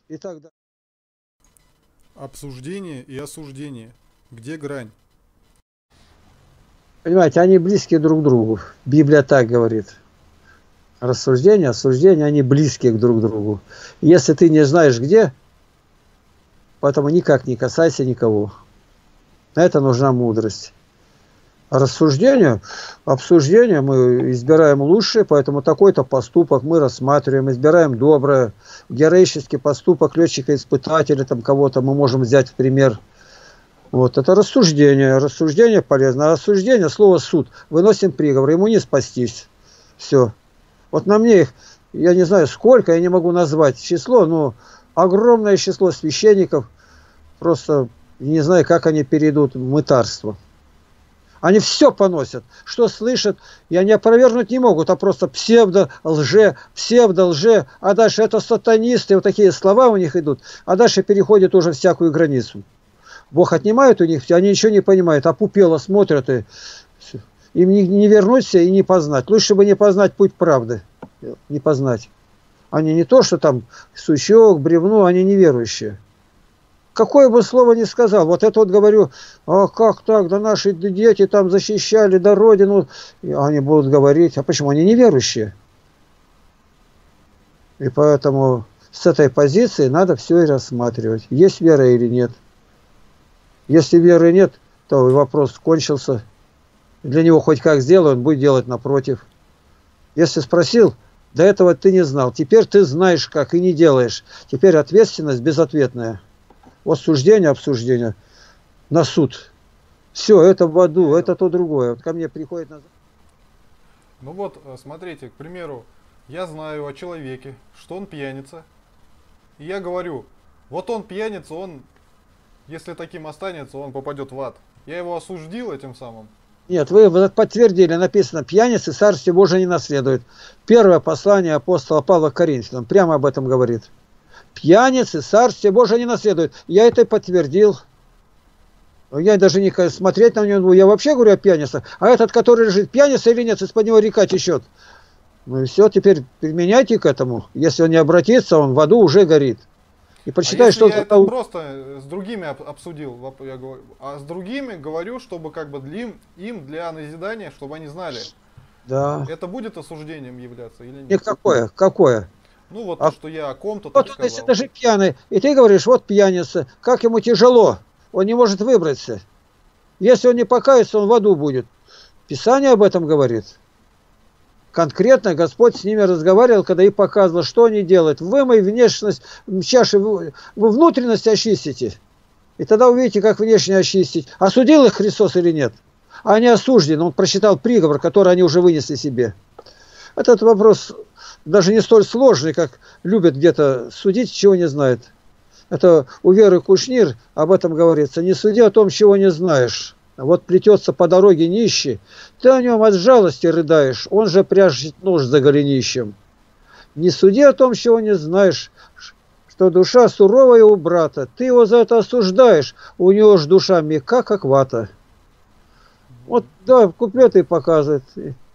Итак, да. Обсуждение и осуждение. Где грань? Понимаете, они близки друг к другу. Библия так говорит. Рассуждение, осуждение, они близки друг к другу. Если ты не знаешь где, поэтому никак не касайся никого. На это нужна мудрость. А рассуждение, обсуждение мы избираем лучшее, поэтому такой-то поступок мы рассматриваем, избираем доброе, героический поступок летчика-испытателя, там кого-то мы можем взять в пример. Вот, это рассуждение. Рассуждение полезно. А рассуждение, слово суд. Выносим приговор, ему не спастись. Все. Вот на мне их, я не знаю сколько, я не могу назвать число, но огромное число священников, просто не знаю, как они перейдут в мытарство. Они все поносят, что слышат, и они опровергнуть не могут, а просто псевдо-лже, а дальше это сатанисты, вот такие слова у них идут, а дальше переходят уже всякую границу. Бог отнимает у них, они ничего не понимают, а пупело смотрят, и им не вернуться и не познать. Лучше бы не познать путь правды, не познать. Они не то, что там сучок, бревно, они неверующие. Какое бы слово ни сказал, вот это вот говорю, а как так, да наши дети там защищали, да родину, и они будут говорить, а почему они неверующие? И поэтому с этой позиции надо все и рассматривать, есть вера или нет. Если веры нет, то вопрос кончился. Для него хоть как сделай, он будет делать напротив. Если спросил, до этого ты не знал, теперь ты знаешь как и не делаешь. Теперь ответственность безответная. Вот суждение, обсуждение на суд. Все, это в аду, это то другое. Вот ко мне приходит назад. Ну вот, смотрите, к примеру, я знаю о человеке, что он пьяница. И я говорю, вот он пьяница, он, если таким останется, он попадет в ад. Я его осудил этим самым. Нет, вы подтвердили, написано, пьяницы Царствие Божие не наследует. Первое послание апостола Павла к Коринфянам прямо об этом говорит. Пьяницы Царствие Божие не наследует. Я это подтвердил. Я даже не смотреть на него, я вообще говорю о пьянице. А этот, который лежит, пьяница или нет, из-под него река течет. Ну и все, теперь применяйте к этому. Если он не обратится, он в аду уже горит. И почитай, что... Я это просто с другими обсудил, я говорю, а с другими говорю, чтобы как бы им для назидания, чтобы они знали. Да. Это будет осуждением являться или нет? Нет, какое? Какое? Ну вот то, что я о ком-то вот так он, сказал. если даже пьяный, и ты говоришь, вот пьяница, как ему тяжело, он не может выбраться. Если он не покается, он в аду будет. Писание об этом говорит. Конкретно Господь с ними разговаривал, когда и показывал, что они делают. Вымой внешность, чаши, вы внутренность очистите. И тогда увидите, как внешне очистить. Осудил их Христос или нет? Они осуждены, он прочитал приговор, который они уже вынесли себе. Этот вопрос даже не столь сложный, как любят где-то судить, чего не знает. Это у Веры Кушнир об этом говорится. Не суди о том, чего не знаешь. Вот плетется по дороге нищий, ты о нем от жалости рыдаешь, он же пряжет нож за голенищем. Не суди о том, чего не знаешь, что душа суровая у брата, ты его за это осуждаешь, у него ж душа мягка, как вата. Вот, да, куплеты показывают.